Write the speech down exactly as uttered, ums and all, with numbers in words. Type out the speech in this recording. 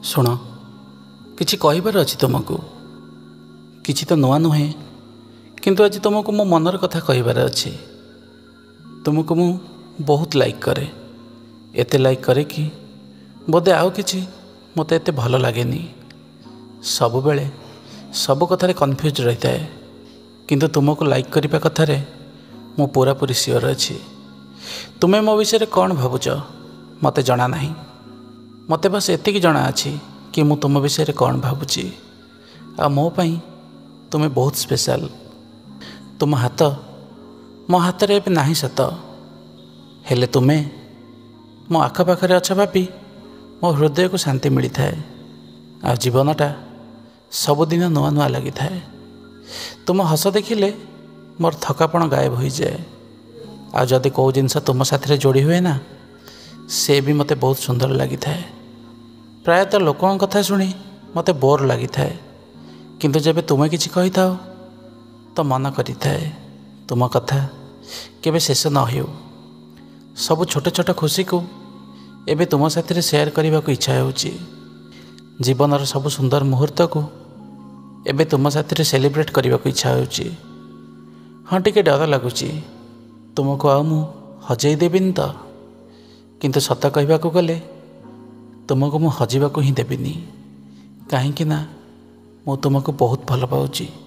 ଶୁଣ, କିଛି କହିବାର ଅଛି ତୁମକୁ। କିଛି ତ ନୂଆ ନୁହେଁ, କିନ୍ତୁ ଆଜି ତୁମକୁ ମୋ ମନର କଥା କହିବାର ଅଛି। ତୁମକୁ ମୁଁ ବହୁତ ଲାଇକ୍ କରେ, ଏତେ ଲାଇକ୍ କରେ କି ବୋଧେ ଆଉ କିଛି ମୋତେ ଏତେ ଭଲ ଲାଗେନି। ସବୁବେଳେ ସବୁ କଥାରେ କନଫ୍ୟୁଜ୍ ରହିଥାଏ, କିନ୍ତୁ ତୁମକୁ ଲାଇକ୍ କରିବା କଥାରେ ମୁଁ ପୁରାପୁରି ସିଓର ଅଛି। ତୁମେ ମୋ ବିଷୟରେ କ'ଣ ଭାବୁଛ ମୋତେ ଜଣା ନାହିଁ। ମୋତେ ବାସ୍ ଏତିକି ଜଣା ଅଛି କି ମୁଁ ତୁମ ବିଷୟରେ କ'ଣ ଭାବୁଛି। ଆଉ ମୋ ପାଇଁ ତୁମେ ବହୁତ ସ୍ପେଶାଲ। ତୁମ ହାତ ମୋ ହାତରେ ଏବେ ନାହିଁ ସତ, ହେଲେ ତୁମେ ମୋ ଆଖପାଖରେ ଅଛ ଭାବି ମୋ ହୃଦୟକୁ ଶାନ୍ତି ମିଳିଥାଏ। ଆଉ ଜୀବନଟା ସବୁଦିନ ନୂଆ ନୂଆ ଲାଗିଥାଏ। ତୁମ ହସ ଦେଖିଲେ ମୋର ଥକାପଣ ଗାୟବ ହୋଇଯାଏ। ଆଉ ଯଦି କେଉଁ ଜିନିଷ ତୁମ ସାଥିରେ ଯୋଡ଼ି ହୁଏ ନା, ସେ ବି ମୋତେ ବହୁତ ସୁନ୍ଦର ଲାଗିଥାଏ। ପ୍ରାୟତଃ ଲୋକଙ୍କ କଥା ଶୁଣି ମୋତେ ବୋର୍ ଲାଗିଥାଏ, କିନ୍ତୁ ଯେବେ ତୁମେ କିଛି କହିଥାଅ ତ ମନ କରିଥାଏ ତୁମ କଥା କେବେ ଶେଷ ନ ହେଉ। ସବୁ ଛୋଟ ଛୋଟ ଖୁସିକୁ ଏବେ ତୁମ ସାଥିରେ ସେୟାର କରିବାକୁ ଇଚ୍ଛା ହେଉଛି। ଜୀବନର ସବୁ ସୁନ୍ଦର ମୁହୂର୍ତ୍ତକୁ ଏବେ ତୁମ ସାଥିରେ ସେଲିବ୍ରେଟ୍ କରିବାକୁ ଇଚ୍ଛା ହେଉଛି। ହଁ, ଟିକେ ଡର ଲାଗୁଛି, ତୁମକୁ ଆଉ ମୁଁ ହଜେଇ ଦେବିନି ତ। କିନ୍ତୁ ସତ କହିବାକୁ ଗଲେ ତୁମକୁ ମୁଁ ହଜିବାକୁ ହିଁ ଦେବିନି, କାହିଁକି ନା ମୁଁ ତୁମକୁ ବହୁତ ଭଲ ପାଉଛି।